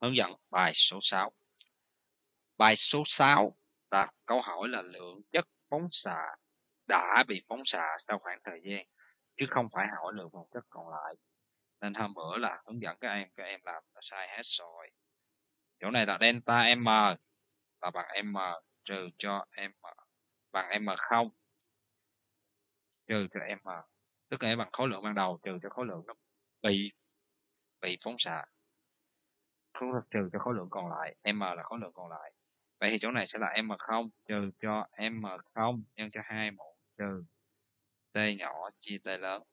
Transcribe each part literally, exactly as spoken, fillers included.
Hướng dẫn bài số sáu. Bài số sáu đặt câu hỏi là lượng chất phóng xạ đã bị phóng xạ sau khoảng thời gian, chứ không phải hỏi lượng vật chất còn lại. Nên hôm bữa là hướng dẫn các em, các em làm là sai hết rồi. Chỗ này là delta M là bằng M trừ cho M bằng M không trừ cho M, tức là bằng khối lượng ban đầu trừ cho khối lượng nó bị bị phóng xạ, trừ cho khối lượng còn lại. M là khối lượng còn lại. Vậy thì chỗ này sẽ là M không trừ cho M không nhân cho hai mũ trừ T nhỏ chia T lớn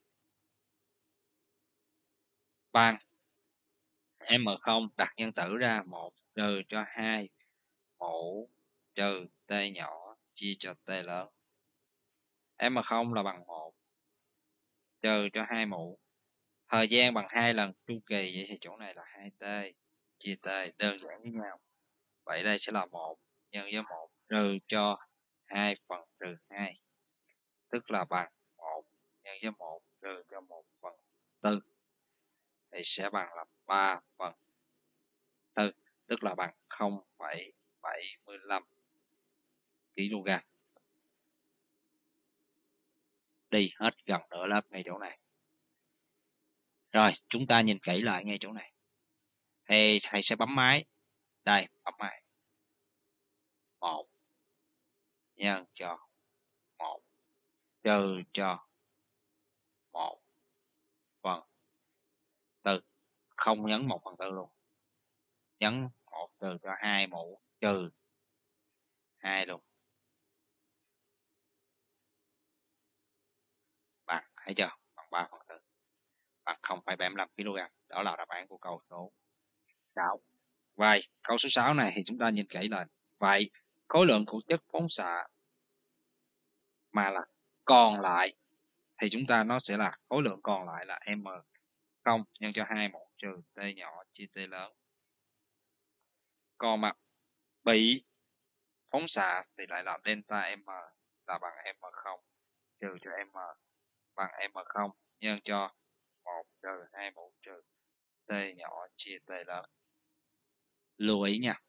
bằng M không đặt nhân tử ra một trừ cho hai mũ trừ T nhỏ chia cho T lớn. M không là bằng một trừ cho hai mũ. Thời gian bằng hai lần chu kỳ, vậy thì chỗ này là hai T chia T, đơn giản với nhau. Vậy đây sẽ là một nhân với một trừ cho hai phần trừ hai, tức là bằng một nhân với một trừ cho một phần tư, thì sẽ bằng là ba phần tư, tức là bằng không phẩy bảy mươi lăm ki lô gam. Đi hết gần nửa lớp ngay chỗ này. Rồi chúng ta nhìn kỹ lại ngay chỗ này, thì thầy sẽ bấm máy. Đây, bấm máy. Một nhân cho một trừ cho một phần tư, không nhấn một phần tư luôn, nhấn một trừ cho hai mũ trừ hai luôn, bằng, thấy chưa, bằng ba phần tư, bằng không phẩy bảy mươi lăm ki lô gam. Đó là đáp án của câu số sáu. Vậy câu số sáu này thì chúng ta nhìn kỹ lại. Vậy khối lượng của chất phóng xạ mà là còn lại thì chúng ta nó sẽ là khối lượng còn lại là M không nhân cho hai mũ trừ T nhỏ chia T lớn. Còn mà bị phóng xạ thì lại là delta M là bằng M không trừ cho M bằng M không nhân cho một trừ hai mũ trừ T nhỏ chia T lớn. Lưu ý nha,